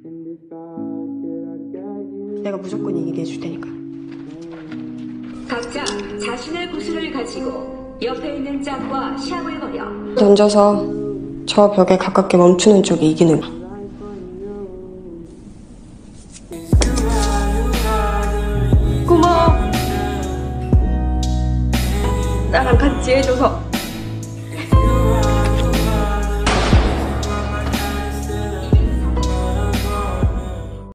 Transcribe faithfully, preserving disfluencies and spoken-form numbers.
내가 무조건 이기게 해줄 테니까. 각자 자신의 구슬을 가지고 옆에 있는 짝과 시합을 벌여 던져서 저 벽에 가깝게 멈추는 쪽이 이기는 거. 고마워. 나랑 같이 해줘서.